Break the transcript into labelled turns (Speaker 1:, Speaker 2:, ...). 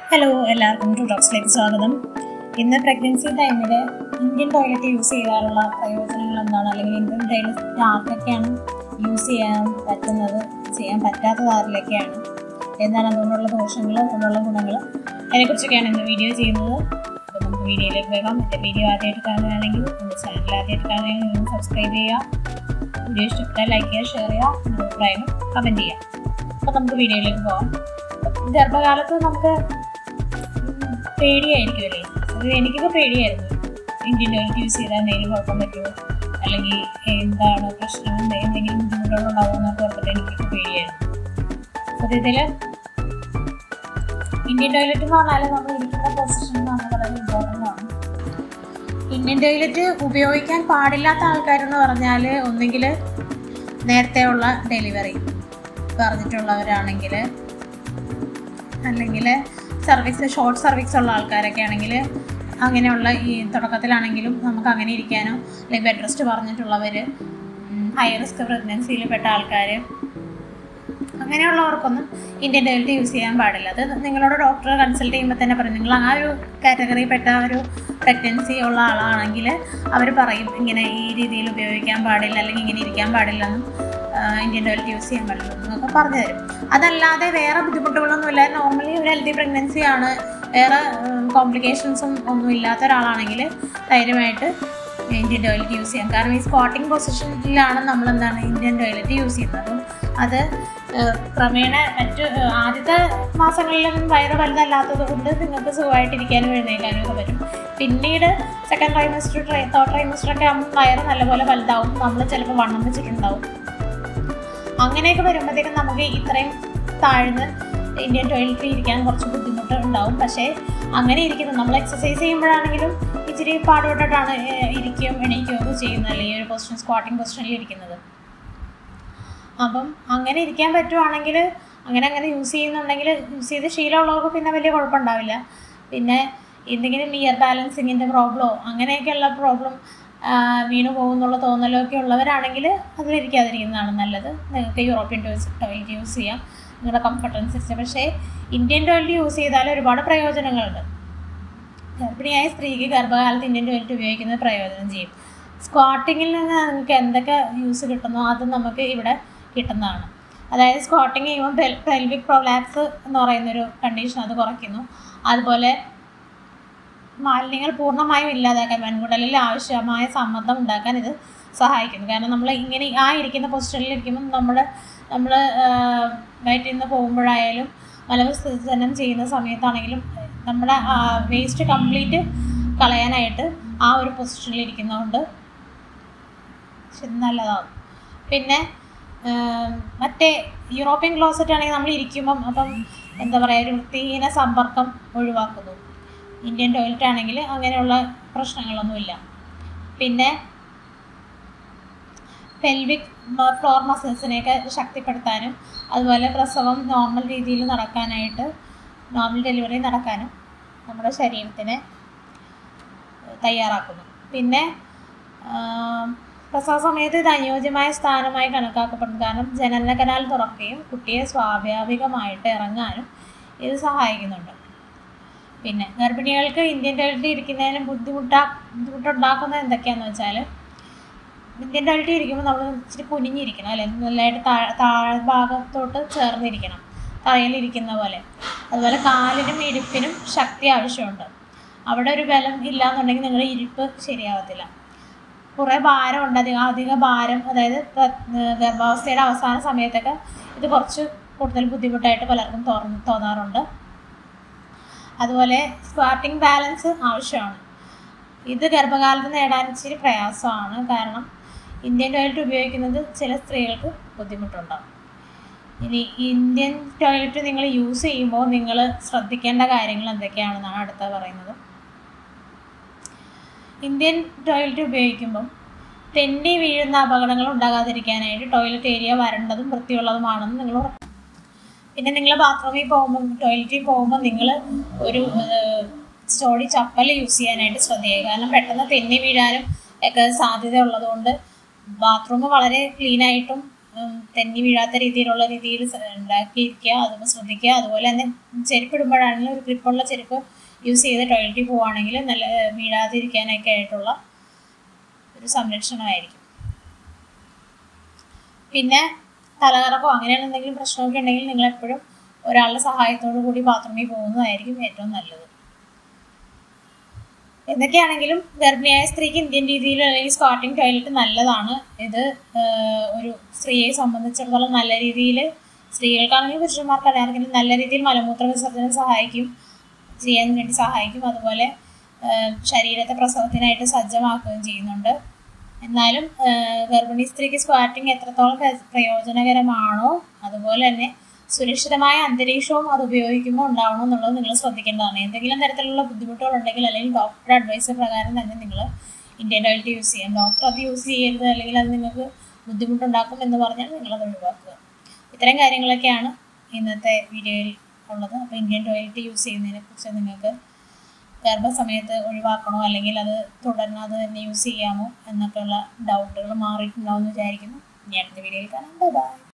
Speaker 1: Hello, എല്ലാവർക്കും to ടോക്സിലേക്ക് സ്വാഗതം. ഇന്ന് പ്രഗ്നൻസി ടൈമിൽ ഇന്ത്യൻ ടോയ്ലറ്റ് യൂസ് ചെയ്യാനുള്ള പ്രയോജനങ്ങൾ എന്താണ്, അല്ലെങ്കിൽ ഇന്ത്യൻ ടോയ്ലറ്റ് ആർക്കൊക്കെയാണ് യൂസ് ചെയ്യാൻ പറ്റുന്നത്, ചെയ്യാൻ പറ്റാത്തത് ആരിലൊക്കെയാണ്, എന്താണ് അതുകൊണ്ടുള്ള ദോഷങ്ങൾ, അതുകൊണ്ടുള്ള ഗുണങ്ങൾ, അതിനെക്കുറിച്ചൊക്കെയാണ് ഇന്ന് വീഡിയോ ചെയ്യുന്നത്. അപ്പോൾ നമുക്ക് വീഡിയോയിലേക്ക് വേഗം. എൻ്റെ വീഡിയോ ആദ്യമായിട്ട് കാണുകയാണെങ്കിൽ എൻ്റെ ചാനൽ ആദ്യമായിട്ട് കാണുകയാണെങ്കിൽ നിങ്ങൾ സബ്സ്ക്രൈബ് ചെയ്യുക, വീഡിയോ ഇഷ്ടപ്പെട്ടാൽ ലൈക്ക് ചെയ്യുക, ഷെയർ ചെയ്യുക, നിങ്ങളുടെ അഭിപ്രായങ്ങൾ കമൻറ്റ് ചെയ്യുക. അപ്പോൾ നമുക്ക് വീഡിയോയിലേക്ക് പോകാം. ഗർഭകാലത്ത് നമുക്ക് പേടിയായിരിക്കുമല്ലേ, അത് എനിക്കൊക്കെ പേടിയായിരുന്നു. ഇന്ത്യൻ ടോയ്ലറ്റ് യൂസ് ചെയ്താൽ എന്തെങ്കിലും കുഴപ്പം പറ്റുമോ, അല്ലെങ്കിൽ എന്താണ് പ്രശ്നം, എന്തെങ്കിലും ബുദ്ധിമുട്ടുകളുണ്ടാവുമോ എന്നൊക്കെ ഓർത്തിട്ട് എനിക്കൊക്കെ പേടിയായിരുന്നു. സത്യത്തിൽ ഇന്ത്യൻ ടോയ്ലറ്റ് എന്ന് പറഞ്ഞാൽ നമ്മൾ ഇരിക്കുന്ന പൊസിഷൻ എന്ന് പറഞ്ഞാൽ വളരെ ഇമ്പോർട്ടൻ്റ് ആണ്. ഇന്ത്യൻ ടോയ്ലറ്റ് ഉപയോഗിക്കാൻ പാടില്ലാത്ത ആൾക്കാരെന്ന് പറഞ്ഞാൽ ഒന്നുകിൽ നേരത്തെ ഉള്ള ഡെലിവറി പറഞ്ഞിട്ടുള്ളവരാണെങ്കിൽ, അല്ലെങ്കിൽ ഷോർട്ട് സർവീസ് ഉള്ള ആൾക്കാരൊക്കെ ആണെങ്കിൽ, അങ്ങനെയുള്ള ഈ തുടക്കത്തിലാണെങ്കിലും നമുക്ക് അങ്ങനെ ഇരിക്കാനോ, അല്ലെങ്കിൽ ബെഡ് റെസ്റ്റ് പറഞ്ഞിട്ടുള്ളവർ, ഹൈ റിസ്ക് പ്രഗ്നൻസിയിൽ പെട്ട ആൾക്കാർ, അങ്ങനെയുള്ളവർക്കൊന്നും ഇന്ത്യൻ ടോയ്ലറ്റ് യൂസ് ചെയ്യാൻ പാടില്ല. അത് നിങ്ങളോട് ഡോക്ടറെ കൺസൾട്ട് ചെയ്യുമ്പോൾ തന്നെ പറയും. നിങ്ങൾ ആ ഒരു കാറ്റഗറിയിൽ പെട്ട ഒരു പ്രഗ്നൻസി ഉള്ള ആളാണെങ്കിൽ അവർ പറയും ഇങ്ങനെ ഈ രീതിയിൽ ഉപയോഗിക്കാൻ പാടില്ല, അല്ലെങ്കിൽ ഇങ്ങനെ ഇരിക്കാൻ പാടില്ലെന്നും ഇന്ത്യൻ ടോയ്ലറ്റ് യൂസ് ചെയ്യാൻ പാടില്ല എന്നൊക്കെ പറഞ്ഞു തരും. അതല്ലാതെ വേറെ ബുദ്ധിമുട്ടുകളൊന്നുമില്ല, നോർമലി ഒരു ഹെൽത്തി പ്രഗ്നൻസി ആണ്, വേറെ കോംപ്ലിക്കേഷൻസും ഒന്നും ഇല്ലാത്ത ഒരാളാണെങ്കിൽ ധൈര്യമായിട്ട് ഇന്ത്യൻ ടോയ്ലറ്റ് യൂസ് ചെയ്യാം. കാരണം ഈ സ്ക്വാട്ടിംഗ് പൊസിഷനിലാണ് നമ്മൾ ഇന്ത്യൻ ടോയ്ലറ്റ് യൂസ് ചെയ്യുന്നത്. അത് ക്രമേണ ആദ്യത്തെ മാസങ്ങളിലൊന്നും വയറ് വലുതല്ലാത്തത് കൊണ്ട് നിങ്ങൾക്ക് സുഖമായിട്ടിരിക്കാനും എഴുന്നേൽക്കാനും ഒക്കെ പറ്റും. പിന്നീട് സെക്കൻഡ് ട്രൈമസ്റ്റർ, തേർഡ് ട്രൈമസ്റ്റർ ഒക്കെ ആകുമ്പോൾ വയറ് നല്ലപോലെ വലുതാവും, നമ്മൾ ചിലപ്പോൾ വണ്ണം വെച്ചിട്ടുണ്ടാവും. അങ്ങനെയൊക്കെ വരുമ്പോഴത്തേക്കും നമുക്ക് ഇത്രയും താഴ്ന്ന് ഇന്ത്യൻ ടോയ്ലറ്റിൽ ഇരിക്കാൻ കുറച്ച് ബുദ്ധിമുട്ട് ഉണ്ടാവും. പക്ഷേ അങ്ങനെ ഇരിക്കുന്നത് നമ്മൾ എക്സസൈസ് ചെയ്യുമ്പോഴാണെങ്കിലും ഇച്ചിരി പാടുപെട്ടിട്ടാണ് ഇരിക്കുകയും എണീക്കുകയൊക്കെ ചെയ്യുന്നത്, ഈ ഒരു പൊസിഷൻ, സ്ക്വാട്ടിംഗ് പൊസിഷനിൽ ഇരിക്കുന്നത്. അപ്പം അങ്ങനെ ഇരിക്കാൻ പറ്റുവാണെങ്കിൽ, അങ്ങനെ യൂസ് ചെയ്യുന്നുണ്ടെങ്കിൽ, യൂസ് ചെയ്ത് ശീലമുള്ളവർക്ക് പിന്നെ വലിയ കുഴപ്പമുണ്ടാവില്ല. പിന്നെ എന്തെങ്കിലും ഇയർ ബാലൻസിങ്ങിൻ്റെ പ്രോബ്ലമോ അങ്ങനെയൊക്കെയുള്ള പ്രോബ്ലം, വീണു പോകുന്നുള്ള തോന്നലൊക്കെ ഉള്ളവരാണെങ്കിൽ അതിലിരിക്കാതിരിക്കുന്നതാണ് നല്ലത്. നിങ്ങൾക്ക് യൂറോപ്യൻ ടോയ്ലറ്റ് യൂസ് ചെയ്യാം നിങ്ങളുടെ കംഫർട്ട് അനുസരിച്ച്. പക്ഷേ ഇന്ത്യൻ ടോയ്ലറ്റ് യൂസ് ചെയ്താൽ ഒരുപാട് പ്രയോജനങ്ങളുണ്ട്. ഗർഭിണിയായ സ്ത്രീക്ക് ഗർഭകാലത്ത് ഇന്ത്യൻ ടോയ്ലറ്റ് ഉപയോഗിക്കുന്നത് പ്രയോജനം ചെയ്യും. സ്ക്വാട്ടിങ്ങിൽ നിന്ന് നിങ്ങൾക്ക് എന്തൊക്കെ യൂസ് കിട്ടുന്നോ അത് നമുക്ക് ഇവിടെ കിട്ടുന്നതാണ്. അതായത് സ്ക്വാട്ടിങ് ചെയ്യുമ്പോൾ പെൽവിക് പ്രൊലാപ്സ് എന്ന് പറയുന്നൊരു കണ്ടീഷൻ അത് കുറയ്ക്കുന്നു. അതുപോലെ മാലിന്യങ്ങൾ പൂർണ്ണമായും ഇല്ലാതാക്കാൻ, വൻകുടലിൽ ആവശ്യമായ സമ്മർദ്ദം ഉണ്ടാക്കാൻ ഇത് സഹായിക്കുന്നു. കാരണം നമ്മൾ ഇങ്ങനെ ഇരിക്കുന്ന പൊസിഷനിൽ ഇരിക്കുമ്പോൾ നമ്മൾ വയറ്റിൽ നിന്ന് പോകുമ്പോഴായാലും മലവിസർജനം ചെയ്യുന്ന സമയത്താണെങ്കിലും നമ്മുടെ വേസ്റ്റ് കംപ്ലീറ്റ് കളയാനായിട്ട് ആ ഒരു പൊസിഷനിൽ ഇരിക്കുന്നതുകൊണ്ട് നല്ലതാകും. പിന്നെ മറ്റേ യൂറോപ്യൻ ക്ലോസറ്റ് ആണെങ്കിൽ നമ്മൾ ഇരിക്കുമ്പം അപ്പം എന്താ പറയുക, ഒരു വൃത്തിഹീന സമ്പർക്കം ഒഴിവാക്കുന്നു. ഇന്ത്യൻ ടോയ്ലറ്റ് ആണെങ്കിൽ അങ്ങനെയുള്ള പ്രശ്നങ്ങളൊന്നുമില്ല. പിന്നെ പെൽവിക് ഫ്ലോർ മസിൽസിനെയൊക്കെ ശക്തിപ്പെടുത്താനും, അതുപോലെ പ്രസവം നോർമൽ രീതിയിൽ നടക്കാനായിട്ട്, നോർമൽ ഡെലിവറി നടക്കാനും നമ്മുടെ ശരീരത്തിനെ തയ്യാറാക്കുന്നു. പിന്നെ പ്രസവ സമയത്ത് ഇത് അനുയോജ്യമായ സ്ഥാനമായി കണക്കാക്കപ്പെടുന്നു. കാരണം ജനന കനാൽ തുറക്കുകയും കുട്ടിയെ സ്വാഭാവികമായിട്ട് ഇറങ്ങാനും ഇത് സഹായിക്കുന്നുണ്ട്. പിന്നെ ഗർഭിണികൾക്ക് ഇന്ത്യൻ ടോയ്ലറ്റ് ഇരിക്കുന്നതിന് ബുദ്ധിമുട്ടുണ്ടാക്കുന്നത് എന്തൊക്കെയാണെന്ന് വെച്ചാൽ, ഇന്ത്യൻ ടോയ്ലറ്റ് ഇരിക്കുമ്പോൾ നമ്മൾ ഇച്ചിരി കുനിഞ്ഞിരിക്കണം, അല്ലെ, നല്ലതായിട്ട് താഴ്ഭാഗത്തോട്ട് ചേർന്നിരിക്കണം, തറയിലിരിക്കുന്ന പോലെ. അതുപോലെ കാലിനും ഇരിപ്പിനും ശക്തി ആവശ്യമുണ്ട്. അവിടെ ഒരു ബലം ഇല്ലയെന്നുണ്ടെങ്കിൽ നിങ്ങളുടെ ഇരിപ്പ് ശരിയാവത്തില്ല. കുറേ ഭാരമുണ്ട്, അധിക ഭാരം, അതായത് ഗർഭാവസ്ഥയുടെ അവസാന സമയത്തൊക്കെ ഇത് കുറച്ച് കൂടുതൽ ബുദ്ധിമുട്ടായിട്ട് പലർക്കും തോന്നാറുണ്ട്. അതുപോലെ സ്ക്വാട്ടിംഗ് ബാലൻസ് ആവശ്യമാണ്. ഇത് ഗർഭകാലത്ത് നേടാൻ ഇച്ചിരി പ്രയാസമാണ്. കാരണം ഇന്ത്യൻ ടോയ്ലറ്റ് ഉപയോഗിക്കുന്നത് ചില സ്ത്രീകൾക്ക് ബുദ്ധിമുട്ടുണ്ടാകും. ഇനി ഇന്ത്യൻ ടോയ്ലറ്റ് നിങ്ങൾ യൂസ് ചെയ്യുമ്പോൾ നിങ്ങൾ ശ്രദ്ധിക്കേണ്ട കാര്യങ്ങൾ എന്തൊക്കെയാണെന്നാണ് അടുത്ത പറയുന്നത്. ഇന്ത്യൻ ടോയ്ലറ്റ് ഉപയോഗിക്കുമ്പം തെന്നി വീഴുന്ന അപകടങ്ങൾ ഉണ്ടാകാതിരിക്കാനായിട്ട് ടോയ്ലറ്റ് ഏരിയ വരണ്ടതും വൃത്തിയുള്ളതുമാണെന്ന് നിങ്ങൾ ഉറപ്പാക്കുക. പിന്നെ നിങ്ങൾ ബാത്റൂമിൽ പോകുമ്പോൾ, ടോയ്ലറ്റിൽ പോകുമ്പോൾ നിങ്ങൾ ഒരു സ്റ്റോഡി ചപ്പൽ യൂസ് ചെയ്യാനായിട്ട് ശ്രദ്ധിക്കുക. കാരണം പെട്ടെന്ന് തെന്നി വീഴാനും ഒക്കെ സാധ്യത ഉള്ളതുകൊണ്ട് ബാത്റൂം വളരെ ക്ലീനായിട്ടും തെന്നി വീഴാത്ത രീതിയിലുള്ള രീതിയിൽ ഉണ്ടാക്കിയിരിക്കുക, അതുപോലെ ശ്രദ്ധിക്കുക. അതുപോലെ തന്നെ ചെരുപ്പിടുമ്പോഴാണെങ്കിലും ഒരു ഗ്രിപ്പുള്ള ചെരുപ്പ് യൂസ് ചെയ്ത് ടോയ്ലറ്റിൽ പോവുകയാണെങ്കിൽ നല്ല വീഴാതിരിക്കാനൊക്കെ ആയിട്ടുള്ള ഒരു സംരക്ഷണമായിരിക്കും. പിന്നെ തലകറക്കോ അങ്ങനെയുള്ള എന്തെങ്കിലും പ്രശ്നമൊക്കെ ഉണ്ടെങ്കിൽ നിങ്ങളെപ്പോഴും ഒരാളുടെ സഹായത്തോടു കൂടി ബാത്റൂമിൽ പോകുന്നതായിരിക്കും ഏറ്റവും നല്ലത്. എന്തൊക്കെയാണെങ്കിലും ഗർഭിണിയായ സ്ത്രീക്ക് ഇന്ത്യൻ രീതിയിൽ അല്ലെങ്കിൽ സ്ക്വാട്ടിംഗ് ടോയ്ലറ്റ് നല്ലതാണ്. ഇത് ഒരു സ്ത്രീയെ സംബന്ധിച്ചിടത്തോളം നല്ല രീതിയിൽ, സ്ത്രീകൾക്കാണെങ്കിലും പുരുഷന്മാർക്കാണെങ്കിലും നല്ല രീതിയിൽ മലമൂത്ര വിസർജനം ചെയ്യാൻ വേണ്ടി സഹായിക്കും. അതുപോലെ ശരീരത്തെ പ്രസവത്തിനായിട്ട് സജ്ജമാക്കുകയും ചെയ്യുന്നുണ്ട്. എന്നാലും ഗർഭിണി സ്ത്രീക്ക് സ്ക്വാറ്റിംഗ് എത്രത്തോളം പ്രയോജനകരമാണോ അതുപോലെ തന്നെ സുരക്ഷിതമായ അന്തരീക്ഷവും അത് ഉപയോഗിക്കുമ്പോൾ ഉണ്ടാവണം എന്നുള്ളത് നിങ്ങൾ ശ്രദ്ധിക്കേണ്ടതാണ്. എന്തെങ്കിലും തരത്തിലുള്ള ബുദ്ധിമുട്ടുകളുണ്ടെങ്കിൽ അല്ലെങ്കിൽ ഡോക്ടറുടെ അഡ്വൈസ് പ്രകാരം തന്നെ നിങ്ങൾ ഇന്ത്യൻ ടോയ്ലറ്റ് യൂസ് ചെയ്യാം. ഡോക്ടർ അത് യൂസ് ചെയ്യരുത് അല്ലെങ്കിൽ അത് നിങ്ങൾക്ക് ബുദ്ധിമുട്ടുണ്ടാക്കും എന്ന് പറഞ്ഞാൽ നിങ്ങളത് ഒഴിവാക്കുക. ഇത്തരം കാര്യങ്ങളൊക്കെയാണ് ഇന്നത്തെ വീഡിയോയിൽ ഉള്ളത്. അപ്പോൾ ഇന്ത്യൻ ടോയ്ലറ്റ് യൂസ് ചെയ്യുന്നതിനെ കുറിച്ച് നിങ്ങൾക്ക് ഗർഭസമയത്ത് ഒഴിവാക്കണോ അല്ലെങ്കിൽ അത് തുടർന്ന് അത് തന്നെ യൂസ് ചെയ്യാമോ എന്നൊക്കെയുള്ള ഡൗട്ടുകൾ മാറിയിട്ടുണ്ടാവുമെന്ന് വിചാരിക്കുന്നു. ഇനി അടുത്ത വീഡിയോയിൽ കാണാം. ബൈ.